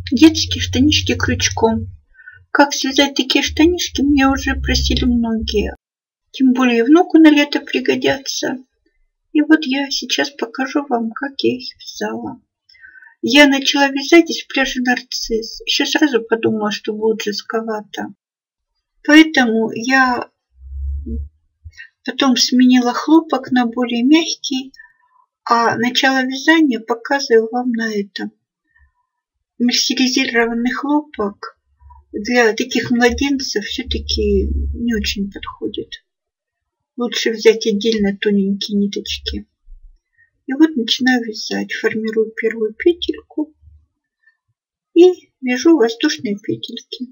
Детские штанишки крючком. Как связать такие штанишки, мне уже просили многие. Тем более внуку на лето пригодятся. И вот я сейчас покажу вам, как я их вязала. Я начала вязать из пряжи нарцисс. Еще сразу подумала, что будет жестковато. Поэтому я потом сменила хлопок на более мягкий, а начало вязания показываю вам на этом. Мерсеризированный хлопок для таких младенцев все-таки не очень подходит. Лучше взять отдельно тоненькие ниточки. И вот начинаю вязать. Формирую первую петельку и вяжу воздушные петельки.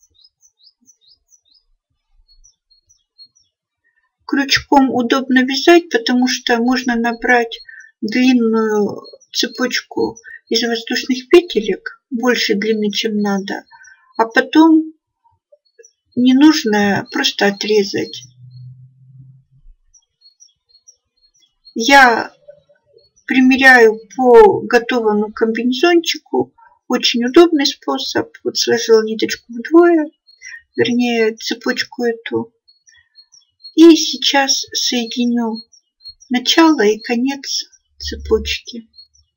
Крючком удобно вязать, потому что можно набрать длинную цепочку из воздушных петелек, больше длины, чем надо, а потом ненужное просто отрезать. Я примеряю по готовому комбинезончику. Очень удобный способ. Вот сложила ниточку вдвое, вернее цепочку эту. И сейчас соединю начало и конец цепочки.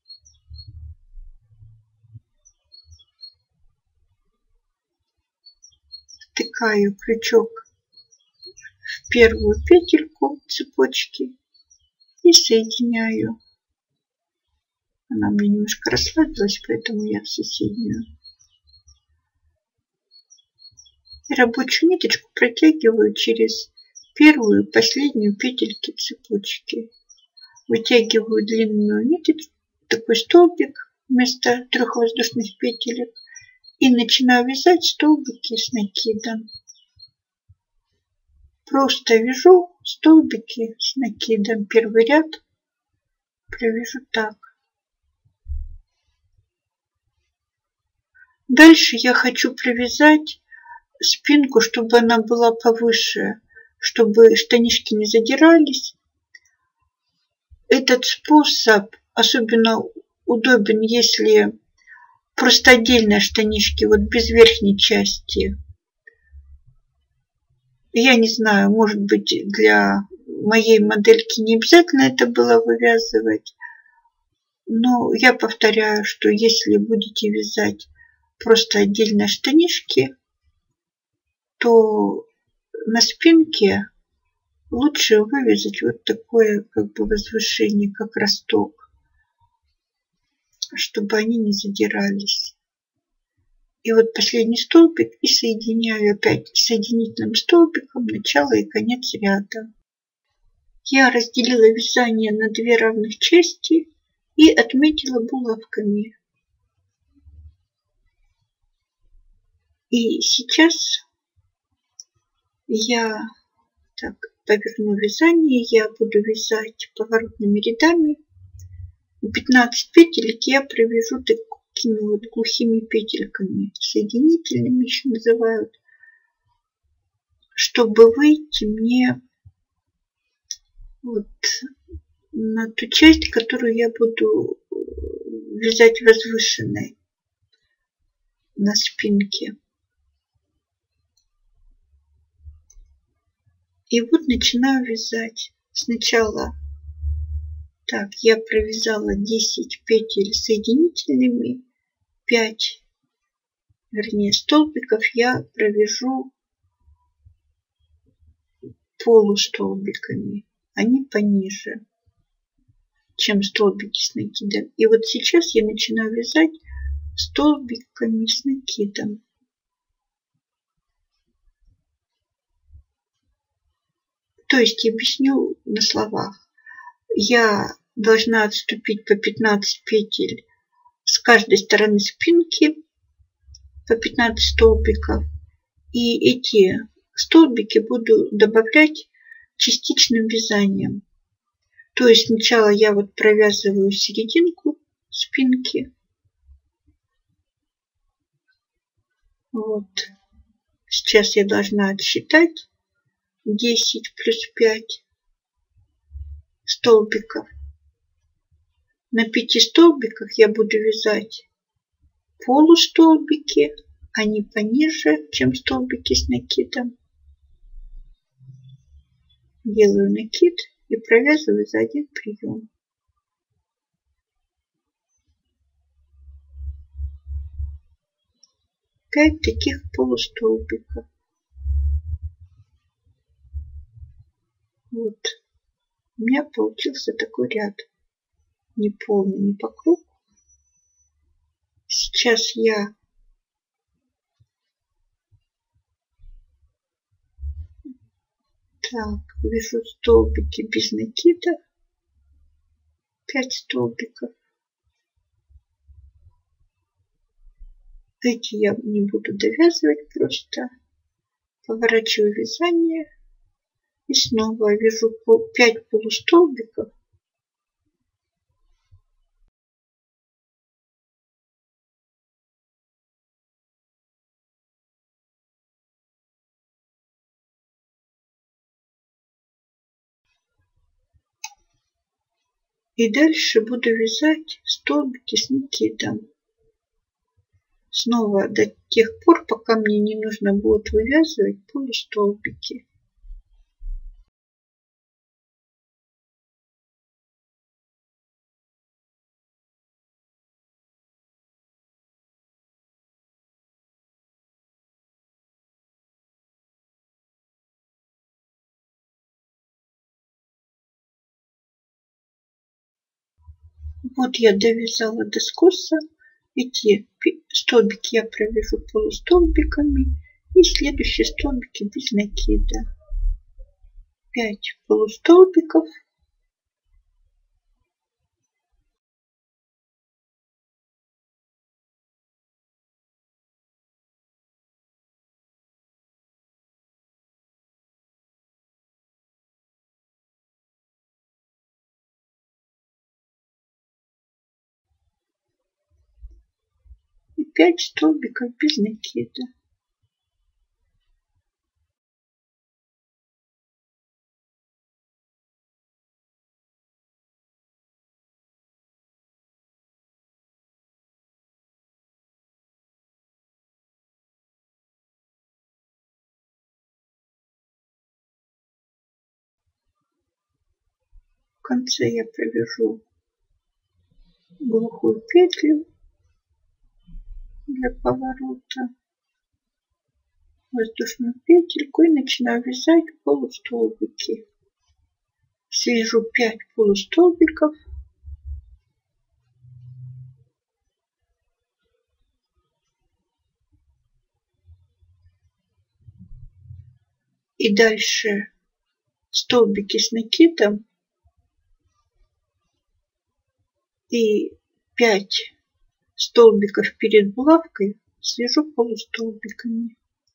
Втыкаю крючок в первую петельку цепочки и соединяю. Она у меня немножко расслабилась, поэтому я в соседнюю. И рабочую ниточку протягиваю через первую и последнюю петельки цепочки. Вытягиваю длинную ниточку, такой столбик вместо 3 воздушных петелек. И начинаю вязать столбики с накидом. Просто вяжу столбики с накидом. Первый ряд провяжу так. Дальше я хочу провязать спинку, чтобы она была повыше, чтобы штанишки не задирались. Этот способ особенно удобен, если просто отдельные штанишки, вот без верхней части. Я не знаю, может быть, для моей модельки не обязательно это было вывязывать. Но я повторяю, что если будете вязать просто отдельные штанишки, то на спинке лучше вывязать вот такое как бы возвышение, как росток, чтобы они не задирались. И вот последний столбик и соединяю опять соединительным столбиком начало и конец ряда. Я разделила вязание на 2 равных части и отметила булавками. И сейчас я так поверну вязание, я буду вязать поворотными рядами. 15 петелек я провяжу такими вот глухими петельками, соединительными еще называют, чтобы выйти мне вот на ту часть, которую я буду вязать возвышенной на спинке. И вот начинаю вязать. Сначала так, я провязала 10 петель соединительными, 5, вернее, столбиков я провяжу полустолбиками. Они пониже, чем столбики с накидом. И вот сейчас я начинаю вязать столбиками с накидом. То есть я объясню на словах. Я должна отступить по 15 петель с каждой стороны спинки, по 15 столбиков. И эти столбики буду добавлять частичным вязанием. То есть сначала я вот провязываю серединку спинки. Вот. Сейчас я должна отсчитать 10 плюс 5 столбиков. На 5 столбиках я буду вязать полустолбики, они пониже, чем столбики с накидом. Делаю накид и провязываю за один прием. Пять таких полустолбиков. Вот. У меня получился такой ряд. Не полный, не по кругу. Сейчас я вяжу столбики без накида. 5 столбиков. Эти я не буду довязывать, просто поворачиваю вязание и снова вяжу 5 полустолбиков. И дальше буду вязать столбики с накидом. Снова до тех пор, пока мне не нужно будет вывязывать полустолбики. Вот я довязала до скоса. Эти столбики я провяжу полустолбиками. И следующие столбики без накида. 5 полустолбиков. И 5 столбиков без накида. В конце я провяжу глухую петлю для поворота, воздушную петельку и начинаю вязать полустолбики. Свяжу 5 полустолбиков. И дальше столбики с накидом и 5 столбиков перед булавкой свяжу полустолбиками.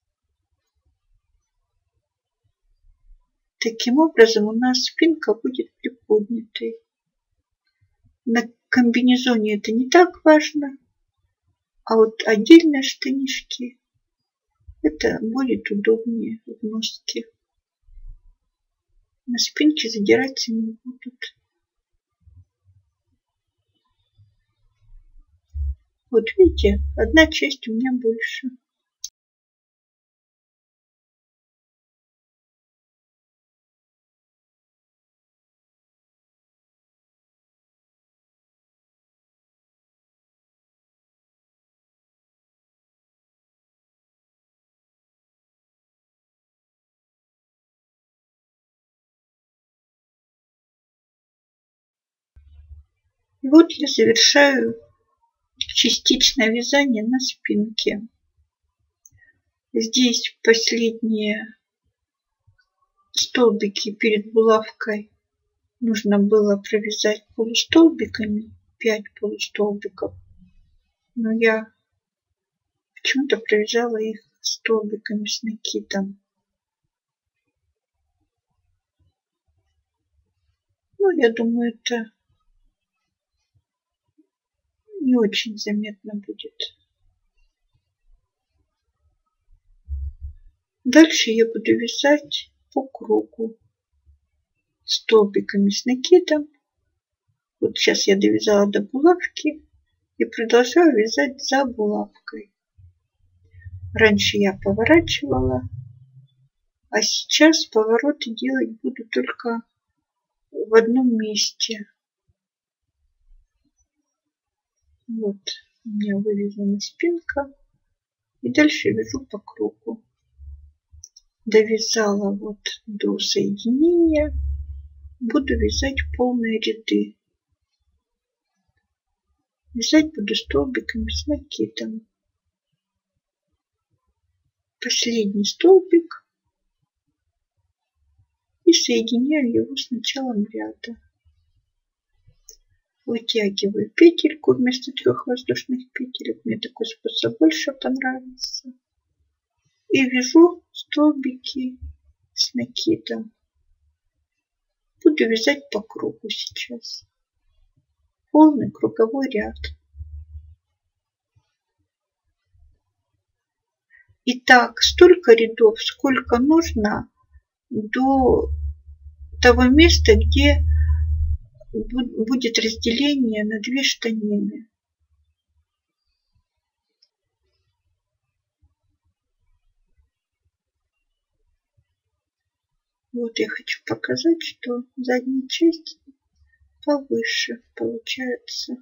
Таким образом у нас спинка будет приподнятой. На комбинезоне это не так важно, а вот отдельные штанишки это будет удобнее в носке. На спинке задираться не будут. Вот видите, одна часть у меня больше. И вот я завершаю частичное вязание на спинке. Здесь последние столбики перед булавкой нужно было провязать полустолбиками, 5 полустолбиков. Но я почему-то провязала их столбиками с накидом. Ну, я думаю, это не очень заметно будет. Дальше я буду вязать по кругу столбиками с накидом. Вот сейчас я довязала до булавки. и продолжаю вязать за булавкой. Раньше я поворачивала, а сейчас повороты делать буду только в одном месте. Вот у меня вывязана спинка, и дальше вяжу по кругу. Довязала вот до соединения, буду вязать полные ряды. Вязать буду столбиками с накидом. Последний столбик и соединяю его с началом ряда. Вытягиваю петельку вместо 3 воздушных петелек. Мне такой способ больше понравился. И вяжу столбики с накидом. Буду вязать по кругу сейчас. Полный круговой ряд. Итак, столько рядов, сколько нужно до того места, где будет разделение на 2 штанины. Вот я хочу показать, что задняя часть повыше получается.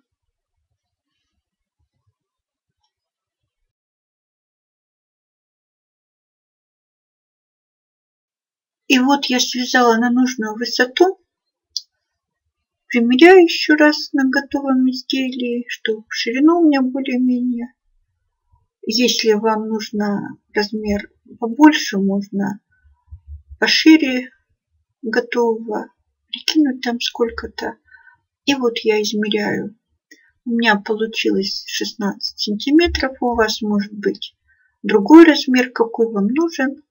И вот я связала на нужную высоту. Примеряю еще раз на готовом изделии, чтобы ширину у меня более-менее. Если вам нужно размер побольше, можно пошире готового прикинуть там сколько-то. И вот я измеряю. У меня получилось 16 сантиметров. У вас может быть другой размер, какой вам нужен.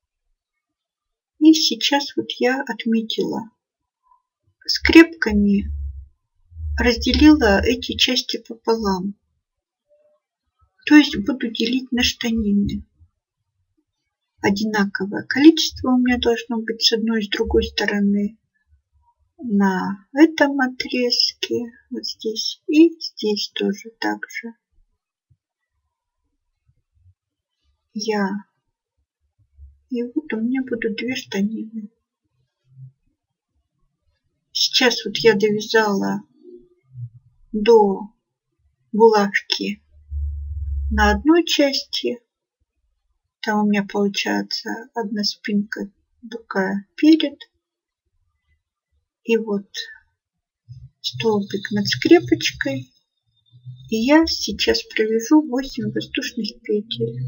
И сейчас вот я отметила. Скрепками разделила эти части пополам. То есть буду делить на штанины. Одинаковое количество у меня должно быть с одной и с другой стороны. На этом отрезке, вот здесь и здесь тоже так же. И вот у меня будут 2 штанины. Сейчас вот я довязала до булавки на одной части. Там у меня получается одна спинка такая перед. И вот столбик над скрепочкой. И я сейчас провяжу 8 воздушных петель.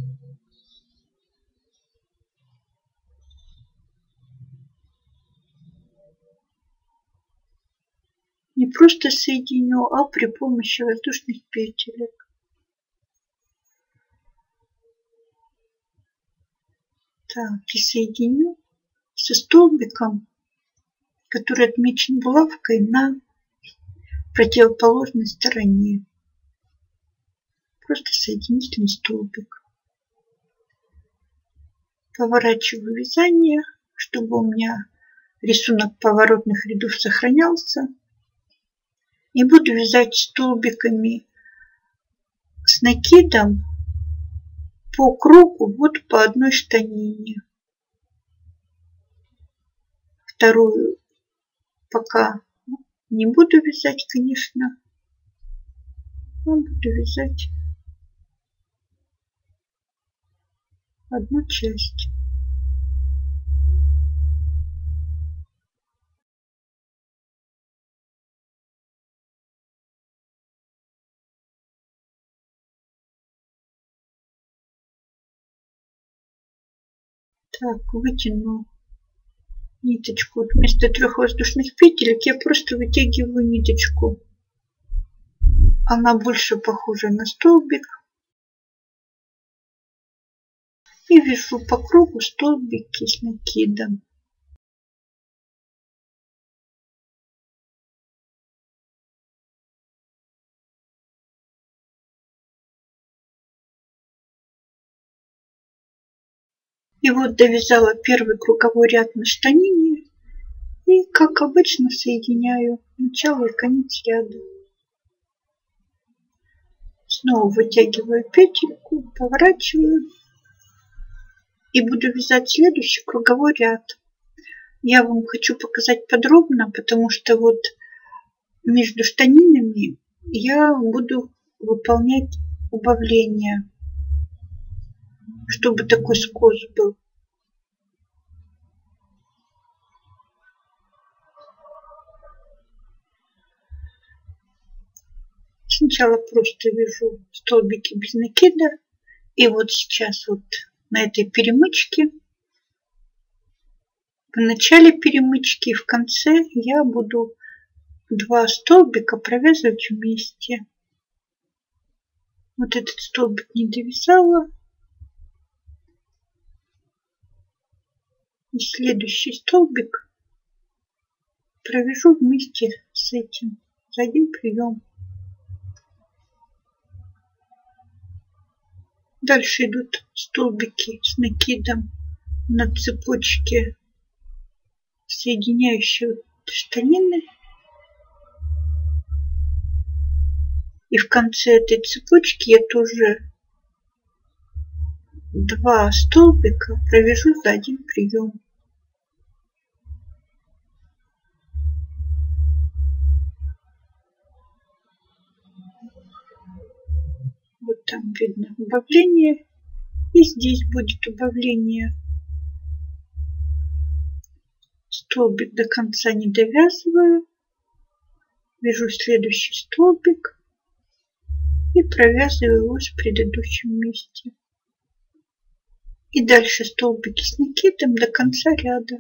Не просто соединю, а при помощи воздушных петелек. Так, и соединю со столбиком, который отмечен булавкой на противоположной стороне. Просто соединительный столбик. Поворачиваю вязание, чтобы у меня рисунок поворотных рядов сохранялся. И буду вязать столбиками с накидом по кругу, вот по одной штанине. Вторую пока не буду вязать, конечно, но буду вязать одну часть. Так, вытяну ниточку. Вместо 3 воздушных петелек я просто вытягиваю ниточку. Она больше похожа на столбик. И вяжу по кругу столбики с накидом. И вот довязала первый круговой ряд на штанине. И, как обычно, соединяю начало и конец ряда. Снова вытягиваю петельку, поворачиваю и буду вязать следующий круговой ряд. Я вам хочу показать подробно, потому что вот между штанинами я буду выполнять убавление, чтобы такой скос был. Сначала просто вяжу столбики без накида. И вот сейчас вот на этой перемычке, в начале перемычки и в конце я буду 2 столбика провязывать вместе. Вот этот столбик не довязала. И следующий столбик провяжу вместе с этим за один прием. Дальше идут столбики с накидом на цепочке, соединяющие штанины. И в конце этой цепочки я тоже 2 столбика провяжу за один прием. Вот там видно убавление. И здесь будет убавление. Столбик до конца не довязываю. Вяжу следующий столбик и провязываю его в предыдущем месте. И дальше столбики с накидом до конца ряда.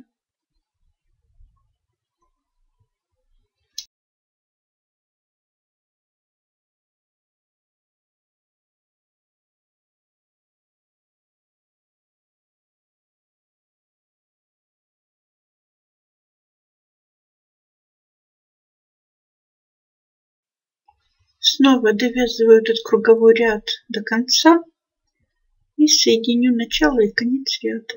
Снова довязываю этот круговой ряд до конца и соединю начало и конец ряда.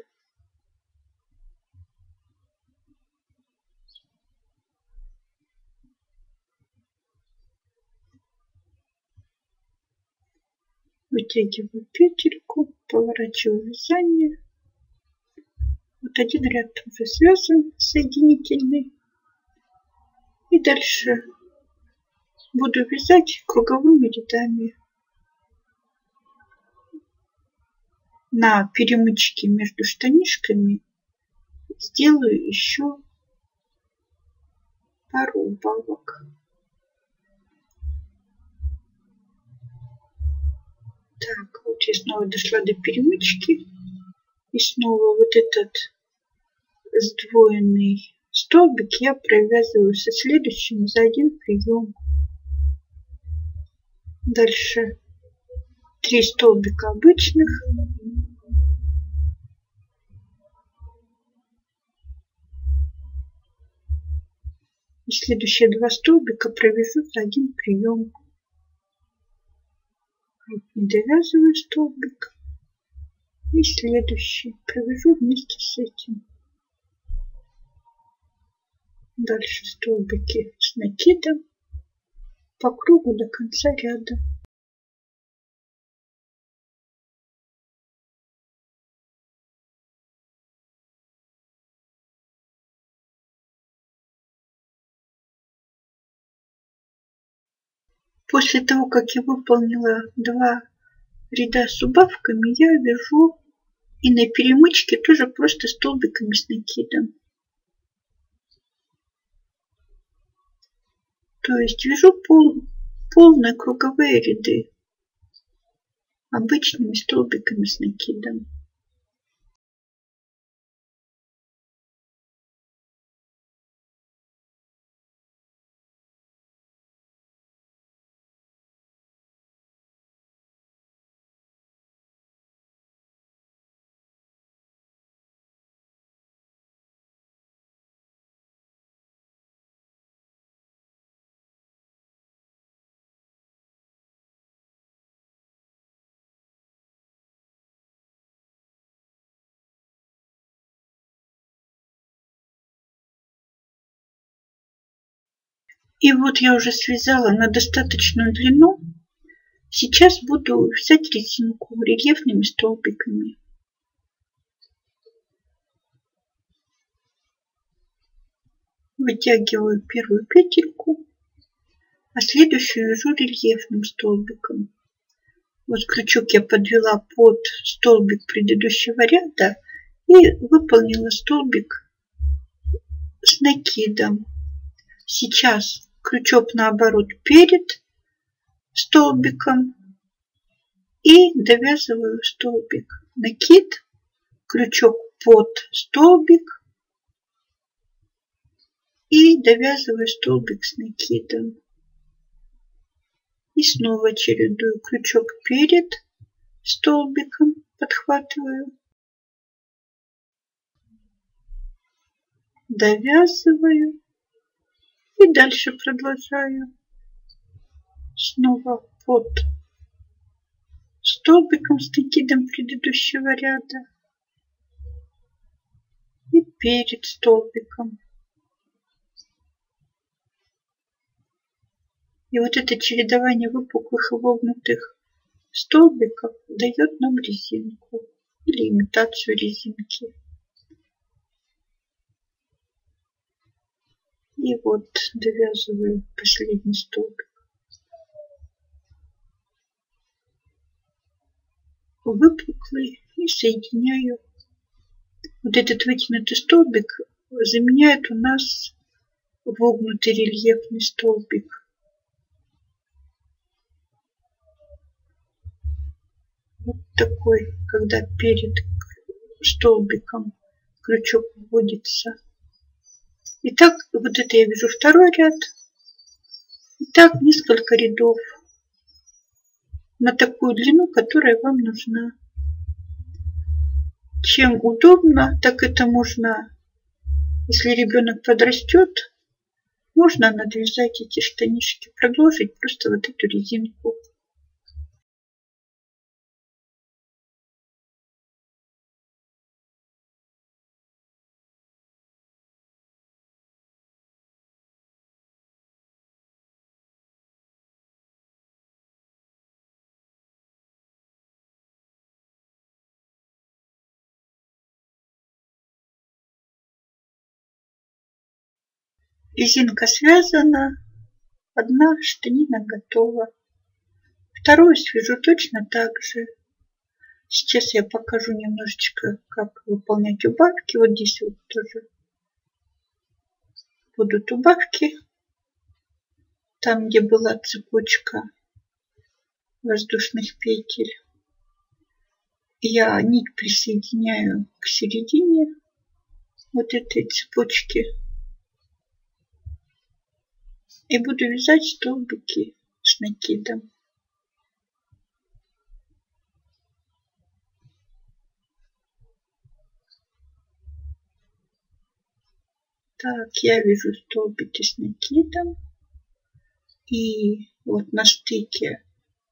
Вытягиваю петельку, поворачиваю вязание. Вот один ряд уже связан, соединительный. И дальше буду вязать круговыми рядами. На перемычке между штанишками сделаю еще пару убавок. Так, вот я снова дошла до перемычки. И снова вот этот сдвоенный столбик я провязываю со следующим за один прием. Дальше 3 столбика обычных. И следующие 2 столбика провяжу за один прием. Не довязываю столбик. И следующий провяжу вместе с этим. Дальше столбики с накидом по кругу до конца ряда. После того, как я выполнила 2 ряда с убавками, я вяжу и на перемычке тоже просто столбиками с накидом. То есть вяжу полные круговые ряды обычными столбиками с накидом. И вот я уже связала на достаточную длину. Сейчас буду вязать резинку рельефными столбиками. Вытягиваю первую петельку, а следующую вяжу рельефным столбиком. Вот крючок я подвела под столбик предыдущего ряда и выполнила столбик с накидом. Сейчас крючок наоборот перед столбиком и довязываю столбик. Накид, крючок под столбик и довязываю столбик с накидом. И снова чередую крючок перед столбиком, подхватываю, довязываю и дальше продолжаю. Снова под столбиком с накидом предыдущего ряда и перед столбиком. И вот это чередование выпуклых и вогнутых столбиков дает нам резинку или имитацию резинки. И вот довязываю последний столбик. Выпуклый и соединяю. Вот этот вытянутый столбик заменяет у нас вогнутый рельефный столбик. Вот такой, когда перед столбиком крючок вводится. Итак, вот это я вяжу второй ряд. Итак, несколько рядов на такую длину, которая вам нужна. Чем удобно, так это можно, если ребенок подрастет, можно надвязать эти штанишки, продолжить просто вот эту резинку. Резинка связана, одна штанина готова. Вторую свяжу точно так же. Сейчас я покажу немножечко, как выполнять убавки. Вот здесь вот тоже будут убавки. Там, где была цепочка воздушных петель, я нить присоединяю к середине вот этой цепочки и буду вязать столбики с накидом. Так, я вяжу столбики с накидом. И вот на стыке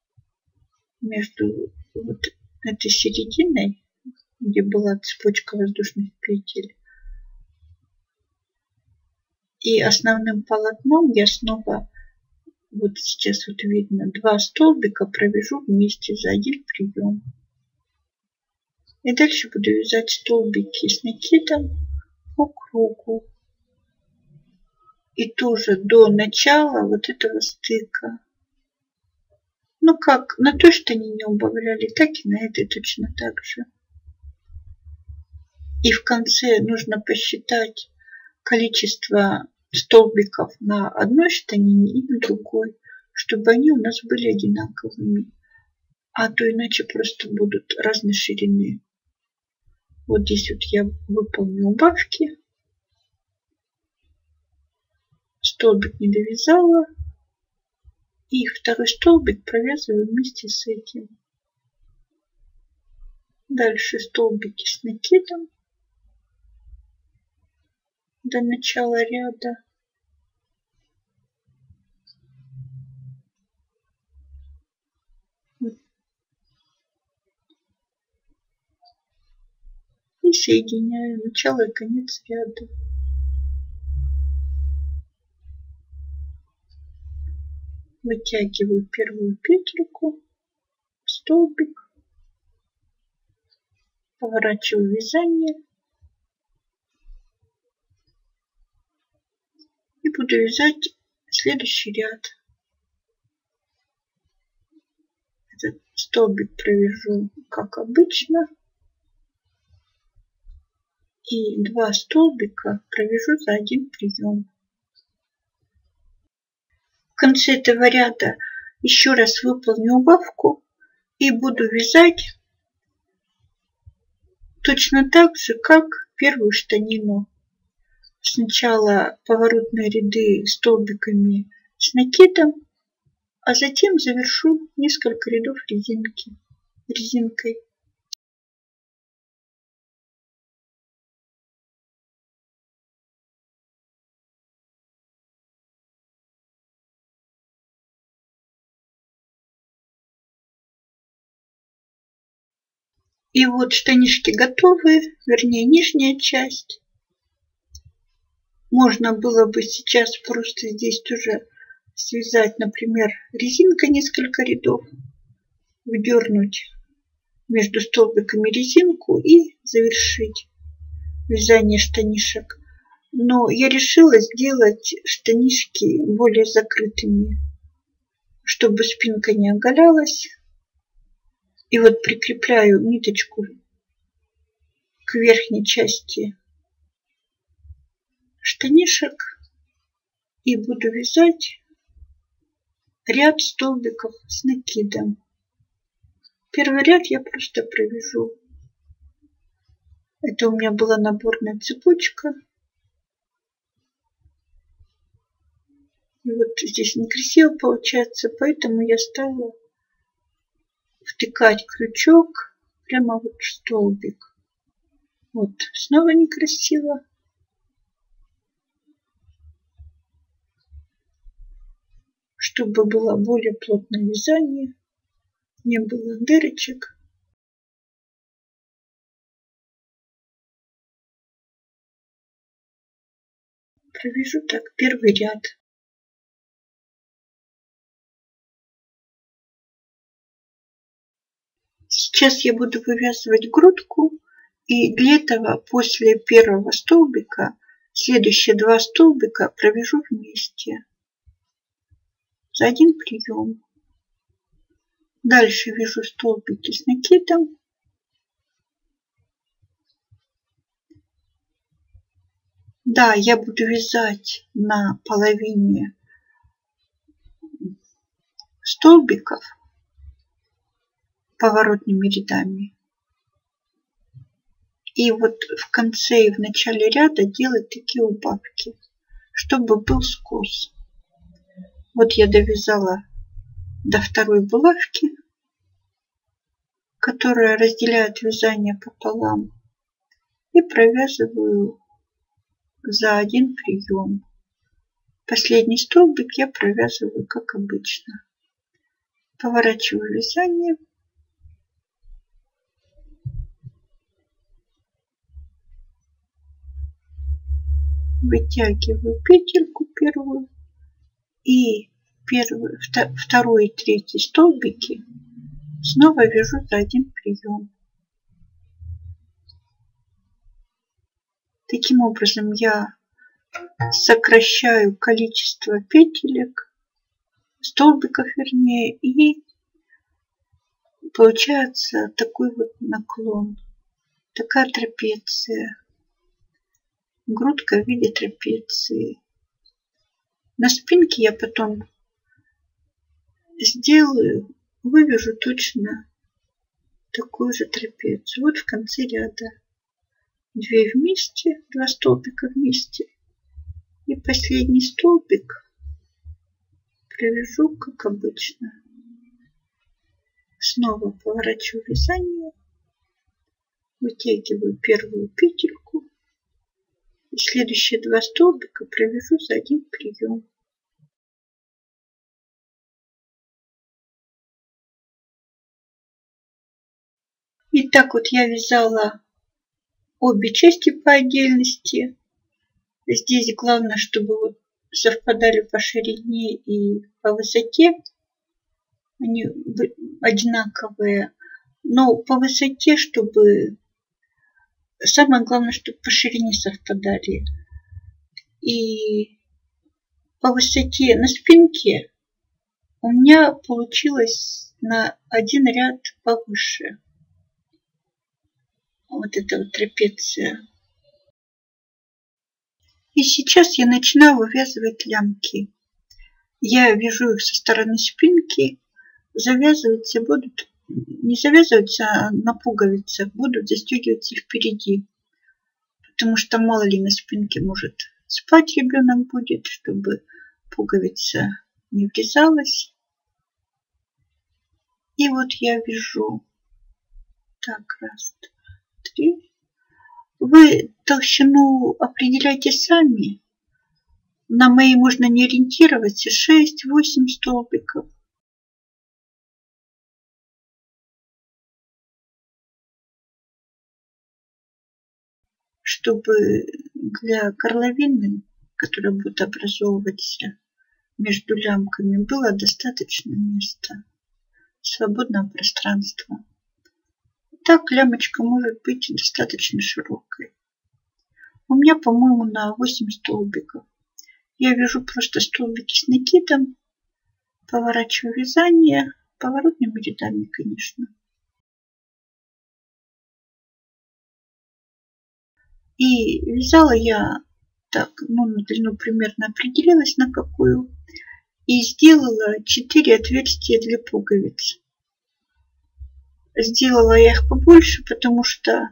между вот этой серединой, где была цепочка воздушных петель, и основным полотном я снова, вот сейчас вот видно, два столбика провяжу вместе за один прием. И дальше буду вязать столбики с накидом по кругу. И тоже до начала вот этого стыка. Ну как, на той штанине убавляли, так и на этой точно так же. И в конце нужно посчитать количество столбиков на одной штанине и на другой, чтобы они у нас были одинаковыми. А то иначе просто будут разной ширины. Вот здесь вот я выполню убавки. Столбик не довязала. И второй столбик провязываю вместе с этим. Дальше столбики с накидом до начала ряда. И соединяю начало и конец ряда. Вытягиваю первую петельку столбик, поворачиваю вязание и буду вязать следующий ряд. Этот столбик провяжу как обычно и 2 столбика провяжу за один прием. В конце этого ряда еще раз выполню убавку и буду вязать точно так же, как первую штанину. Сначала поворотные ряды столбиками с накидом, а затем завершу несколько рядов резинкой. И вот штанишки готовы, вернее нижняя часть. Можно было бы сейчас просто здесь тоже связать, например, резинкой несколько рядов, вдернуть между столбиками резинку и завершить вязание штанишек. Но я решила сделать штанишки более закрытыми, чтобы спинка не оголялась. И вот прикрепляю ниточку к верхней части штанишек и буду вязать ряд столбиков с накидом. Первый ряд я просто провяжу. Это у меня была наборная цепочка. И вот здесь некрасиво получается, поэтому я стала втыкать крючок прямо вот в столбик. Вот, снова некрасиво. Чтобы было более плотное вязание, не было дырочек. Провяжу так первый ряд. Сейчас я буду вывязывать грудку, и для этого после первого столбика следующие 2 столбика провяжу вместе за один прием. Дальше вяжу столбики с накидом. Да, я буду вязать на половине столбиков поворотными рядами. И вот в конце и в начале ряда делать такие убавки, чтобы был скос. Вот я довязала до второй булавки, которая разделяет вязание пополам, и провязываю за один прием. Последний столбик я провязываю как обычно. Поворачиваю вязание. Вытягиваю петельку первую и второй и третий столбики снова вяжу за один прием. Таким образом я сокращаю количество петелек, столбиков вернее, и получается такой вот наклон, такая трапеция. Грудка в виде трапеции. На спинке я потом вывяжу точно такую же трапецию. Вот в конце ряда 2 вместе, 2 столбика вместе. И последний столбик провяжу как обычно. Снова поворачиваю вязание, вытягиваю первую петельку. И следующие 2 столбика провяжу за один прием. И так вот я вязала обе части по отдельности. Здесь главное, чтобы вот совпадали по ширине и по высоте Они одинаковые, но по высоте, чтобы... Самое главное, чтобы по ширине совпадали. И по высоте на спинке у меня получилось на один ряд повыше. Вот это вот трапеция. И сейчас я начинаю вывязывать лямки. Я вяжу их со стороны спинки. Завязываться будут, не завязываться, а на пуговицах будут застегиваться впереди. Потому что мало ли на спинке может спать ребенок будет, чтобы пуговица не врезалась. И вот я вяжу. Так, раз, два, три. Вы толщину определяйте сами. На моей можно не ориентироваться. 6-8 столбиков. Чтобы для горловины, которая будет образовываться между лямками, было достаточно места, свободного пространства. Так лямочка может быть достаточно широкой. У меня, по-моему, на 8 столбиков. Я вяжу просто столбики с накидом, поворачиваю вязание поворотными рядами, конечно. И вязала я так, ну, на длину примерно определилась на какую. И сделала 4 отверстия для пуговиц. Сделала я их побольше, потому что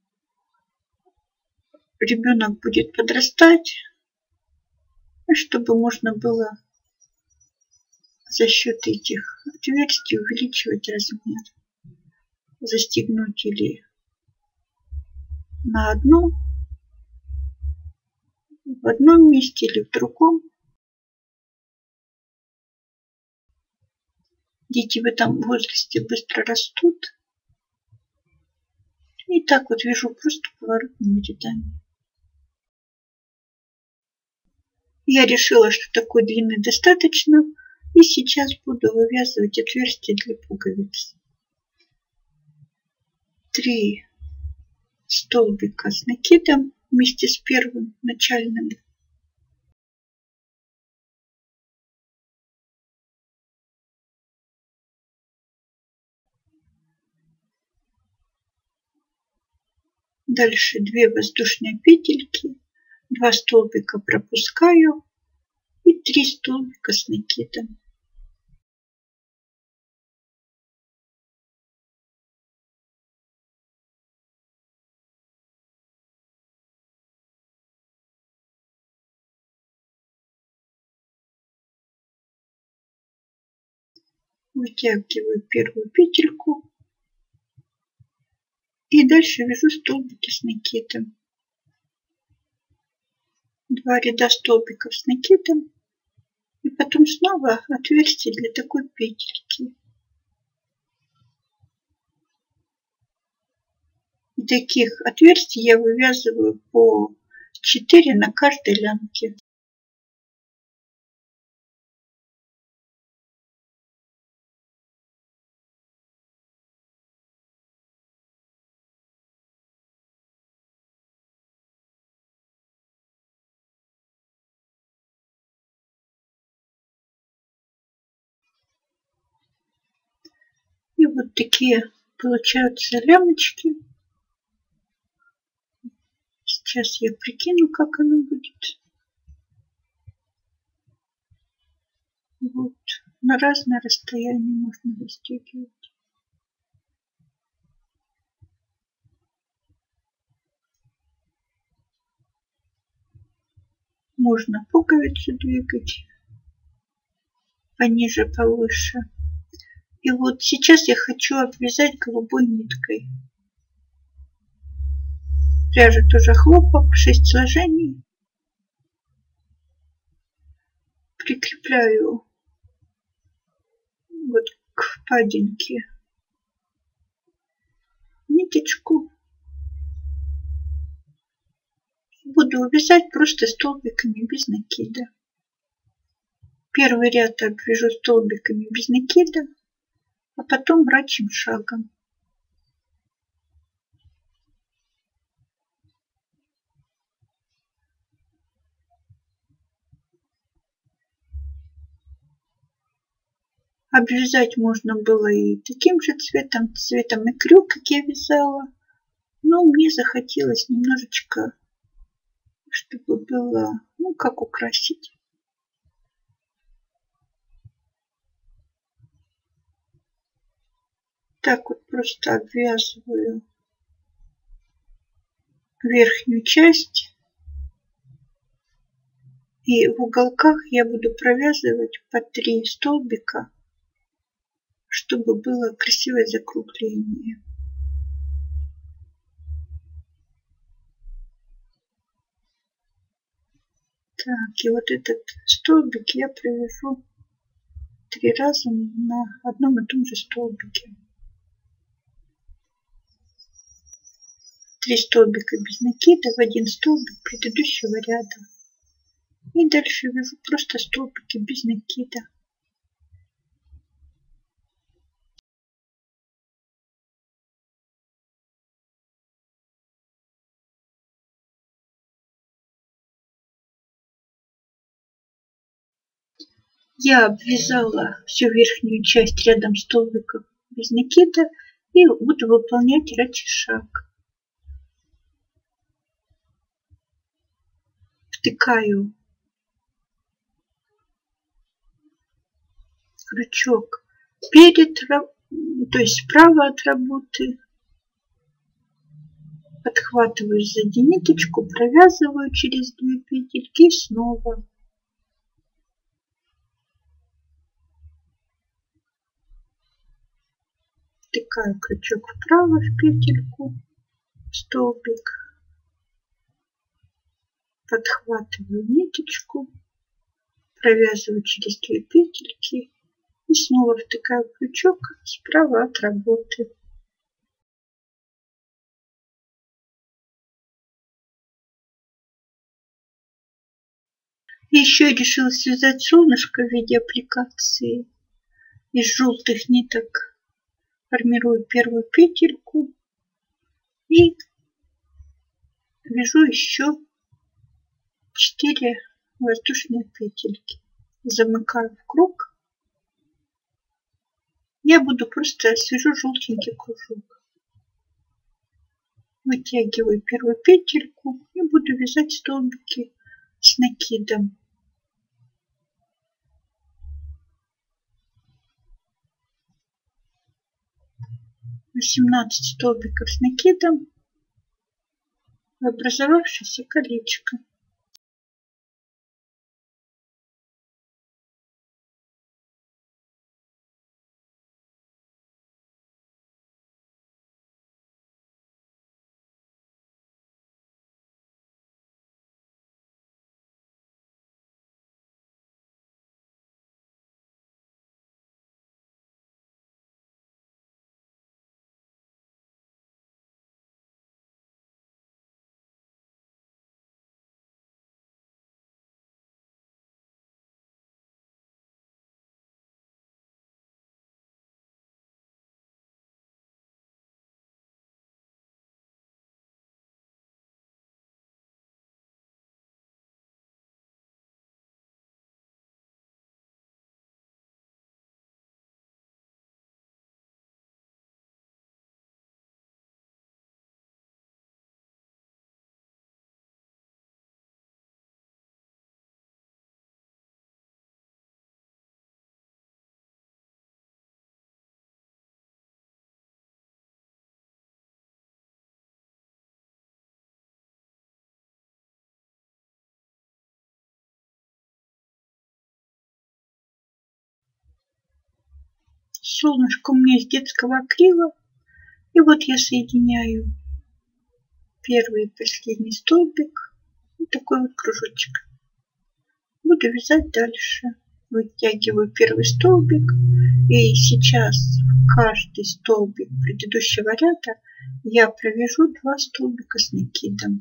ребенок будет подрастать, чтобы можно было за счет этих отверстий увеличивать размер. Застегнуть или на одну, в одном месте или в другом. Дети в этом возрасте быстро растут. И так вот вяжу просто поворотными рядами. Я решила, что такой длины достаточно. И сейчас буду вывязывать отверстия для пуговиц. 3 столбика с накидом вместе с первым начальным. Дальше 2 воздушные петельки, 2 столбика пропускаю и 3 столбика с накидом. Вытягиваю первую петельку и дальше вяжу столбики с накидом. 2 ряда столбиков с накидом и потом снова отверстие для такой петельки. И таких отверстий я вывязываю по 4 на каждой лямке. И вот такие получаются лямочки. Сейчас я прикину, как оно будет. Вот. На разное расстояние можно застегивать. Можно пуговицу двигать пониже, повыше. И вот сейчас я хочу обвязать голубой ниткой. Пряжа тоже хлопок, 6 сложений. Прикрепляю вот к впадинке ниточку. Буду вязать просто столбиками без накида. Первый ряд обвяжу столбиками без накида, а потом рачьим шагом. Обвязать можно было и таким же цветом и крюк, как я вязала. Но мне захотелось немножечко, чтобы было, как украсить. Так вот просто обвязываю верхнюю часть. И в уголках я буду провязывать по 3 столбика, чтобы было красивое закругление. Так, и вот этот столбик я провяжу 3 раза на одном и том же столбике. 3 столбика без накида в 1 столбик предыдущего ряда. И дальше вяжу просто столбики без накида. Я обвязала всю верхнюю часть рядом столбиков без накида и буду выполнять рачий шаг. Втыкаю крючок то есть справа от работы. Подхватываю сзади ниточку, провязываю через 2 петельки и снова. Втыкаю крючок вправо в петельку, столбик, подхватываю ниточку, провязываю через 2 петельки и снова втыкаю крючок справа от работы. Еще я решила связать солнышко в виде аппликации из желтых ниток. Формирую первую петельку и вяжу еще 4 воздушные петельки. Замыкаю в круг. Я буду просто свяжу желтенький кружок. Вытягиваю первую петельку и буду вязать столбики с накидом. 18 столбиков с накидом в образовавшееся колечко. Солнышко у меня из детского акрила. И вот я соединяю первый и последний столбик. Вот такой вот кружочек. Буду вязать дальше. Вытягиваю первый столбик. И сейчас в каждый столбик предыдущего ряда я провяжу 2 столбика с накидом.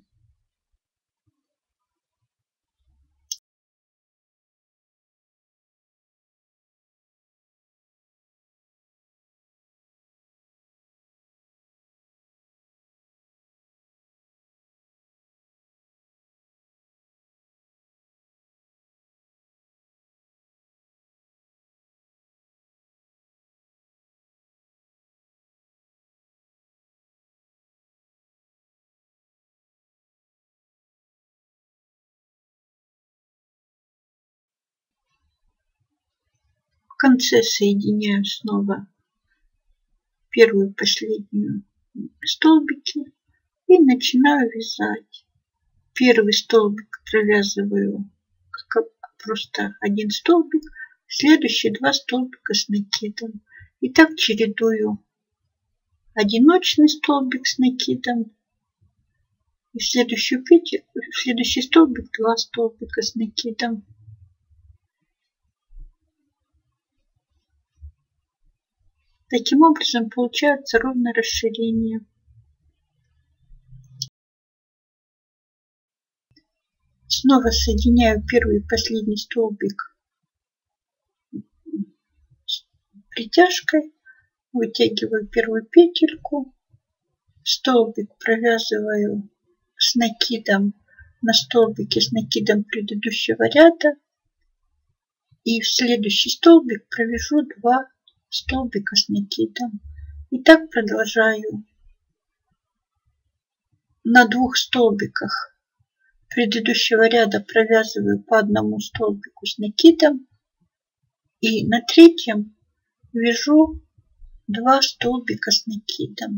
конце соединяю снова первую и последнюю столбики и начинаю вязать. Первый столбик провязываю просто один столбик, следующие 2 столбика с накидом. И так чередую одиночный столбик с накидом и в следующую петельку, в следующий столбик 2 столбика с накидом. Таким образом получается ровное расширение. Снова соединяю первый и последний столбик притяжкой, вытягиваю первую петельку, столбик провязываю с накидом на столбике с накидом предыдущего ряда и в следующий столбик провяжу 2 столбика с накидом. И так продолжаю. На 2 столбиках предыдущего ряда провязываю по одному столбику с накидом и на 3-м вяжу 2 столбика с накидом.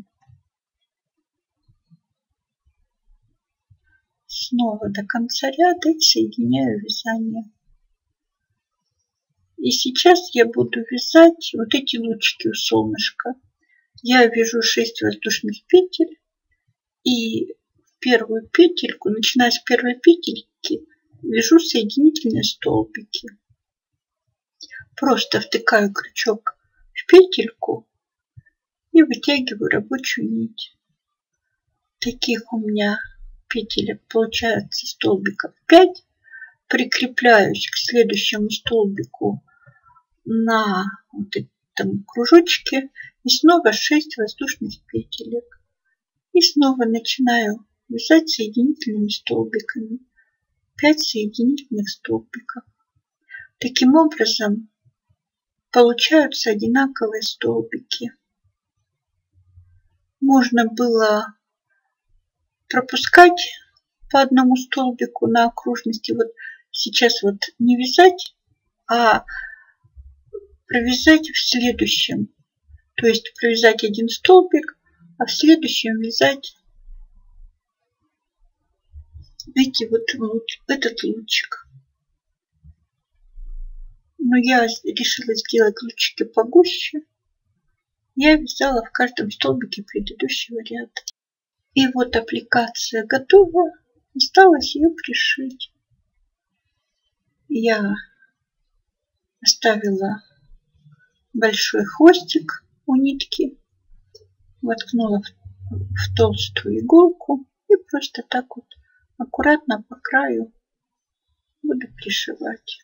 Снова до конца ряда и соединяю вязание. И сейчас я буду вязать вот эти лучики у солнышка. Я вяжу 6 воздушных петель и первую петельку, начиная с первой петельки, вяжу соединительные столбики. Просто втыкаю крючок в петельку и вытягиваю рабочую нить. Таких у меня петелек получается столбиков 5. Прикрепляюсь к следующему столбику на вот этом кружочке и снова 6 воздушных петелек. И снова начинаю вязать соединительными столбиками. 5 соединительных столбиков. Таким образом получаются одинаковые столбики. Можно было пропускать по одному столбику на окружности. Вот сейчас вот не вязать, а провязать в следующем. То есть провязать один столбик, а в следующем вязать этот лучик. Но я решила сделать лучики погуще. Я вязала в каждом столбике предыдущего ряда. И вот аппликация готова. Осталось ее пришить. Я оставила большой хвостик у нитки, воткнула в толстую иголку и просто так вот аккуратно по краю буду пришивать.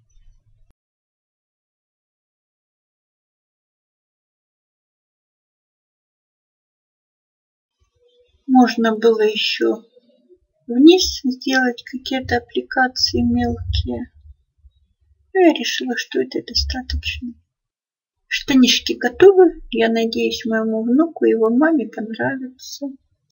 Можно было еще вниз сделать какие-то аппликации мелкие. Но я решила, что это достаточно. Штанишки готовы. Я надеюсь, моему внуку и его маме понравится.